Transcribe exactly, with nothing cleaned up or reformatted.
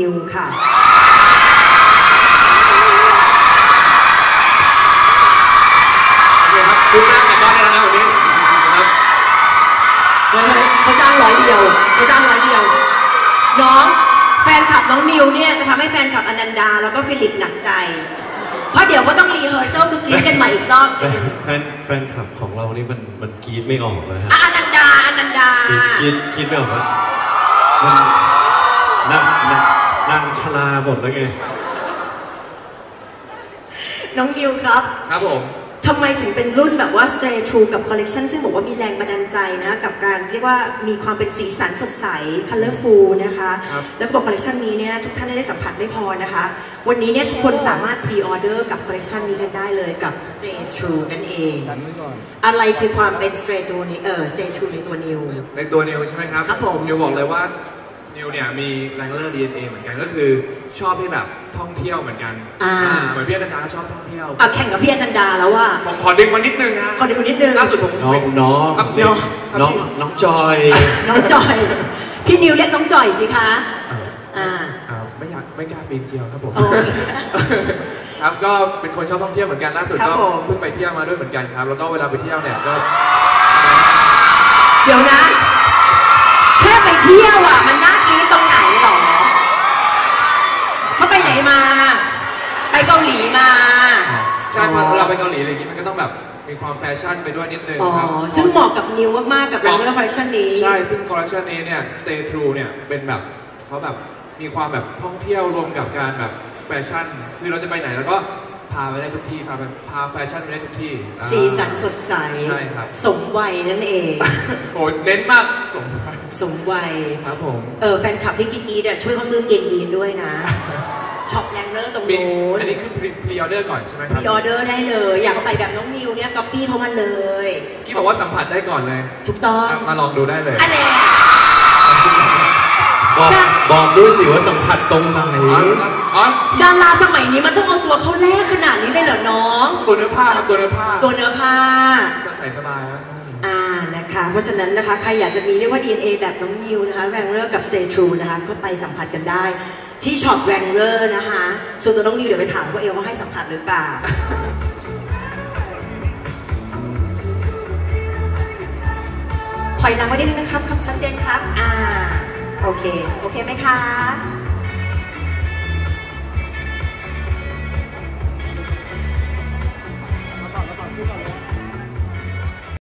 นิวค่ะคุณนั่งกลับบ้านได้แล้วนะวันนี้ครับเขาจ้างร้อยเดียวเขาจ้างร้อยเดียวน้องแฟนคลับน้องนิวเนี่ยจะทำให้แฟนคลับอนันดาแล้วก็ฟิลิปหนักใจเพราะเดี๋ยวเขาต้องรีเฮอร์เซลคือกรี๊ดกันใหม่อีกรอบแฟนแฟนคลับของเรานี่มันมันกรี๊ดไม่ออกเลยฮะอนันดาอนันดากรี๊ดกรี๊ดไม่ออกว่ามันนั่งนั่งชลาหมดแล้วไงน้องนิวครับครับผมทำไมถึงเป็นรุ่นแบบว่า Stray True กับ Collection ซึ่งบอกว่ามีแรงบันดาลใจนะกับการเรียกว่ามีความเป็นสีสันสดใส Colorful นะคะแล้วก็บอก Collection นี้เนี่ยทุกท่านได้สัมผัสไม่พอนะคะวันนี้เนี่ยทุกคนสามารถ Pre-order กับ Collection นี้กันได้เลยกับ Stray True นั่นเองอะไรคือความเป็น Stray True นี้เออ Stray True ในตัวนิวในตัวนิวใช่ไหมครับครับผมนิวบอกเลยว่านิวเนี่ยมีแรงเลอร์ ดี เอ็น เอ เหมือนกันก็คือชอบที่แบบท่องเที่ยวเหมือนกันเหมือนพี่อนันดาชอบท่องเที่ยวอ่ะแข่งกับพี่อนันดาแล้วว่าผมขอดึงมานิดนึงนะขอดึงนิดนึงล่าสุดผมน้องน้องน้องน้องน้องจอยน้องจอยพี่นิวเรียกน้องจอยสิคะอ่าไม่อยากไม่กล้าปีนเกลียวครับผมครับก็เป็นคนชอบท่องเที่ยวเหมือนกันล่าสุดก็เพิ่งไปเที่ยวมาด้วยเหมือนกันครับแล้วก็เวลาไปเที่ยวเนี่ยก็เดี๋ยวนะแค่ไปเที่ยวอ่ะมันน่าคิดตรงไหนหรอเขาไปไหนมาไปเกาหลีมาใช่พอเราไปเกาหลีอะไรอย่างนี้มันก็ต้องแบบมีความแฟชั่นไปด้วยนิดนึงครับซึ่งเหมาะกับนิวมากๆกับแบรนด์คอลเลคชันนี้ใช่ซึ่งคอลเลคชันนี้เนี่ย Stay True เนี่ยเป็นแบบเขาแบบมีความแบบท่องเที่ยวรวมกับการแบบแฟชั่นคือเราจะไปไหนแล้วก็พาไปได้ทุกที่พาไปพาแฟชั่นไปได้ทุกที่สีสันสดใสใช่ครับสมวัยนั่นเองโอ้เน้นมากสมวัยสมวัยครับผมเออแฟนคลับที่กีกีเนี่ยช่วยเขาซื้อเกงยีนด้วยนะช็อปแรงเลอร์ตรงโน้นอันนี้คือพรีออเดอร์ก่อนใช่ไหมครับพรีออเดอร์ได้เลยอยากใส่แบบน้องนิวเนี่ยก๊อปปี้เขามาเลยที่บอกว่าสัมผัสได้ก่อนเลยถูกต้องมาลองดูได้เลยอะไรบอกบอกด้วยสิว่าสัมผัสตรงไหนดาราสมัยนี้มันต้องเอาตัวเขาแลกขนาดนี้เลยเหรอน้องตัวเนื้อผ้าครับตัวเนื้อผ้าตัวเนื้อผ้าจะใส่สบายครับอ่านะคะเพราะฉะนั้นนะคะใครอยากจะมีเรียกว่า ดี เอ็น เอ แบบน้องนิวนะคะแรงเลอร์กับ Stay True นะคะก็ไปสัมผัสกันได้ที่ช็อปแรงเลอร์นะคะส่วนตัวน้องนิวเดี๋ยวไปถามว่าเอลว่าให้สัมผัสหรือเปล่าถอยหลังมาได้เลยนะครับครับชัดเจนครับอ่าโอเคโอเคไหมคะ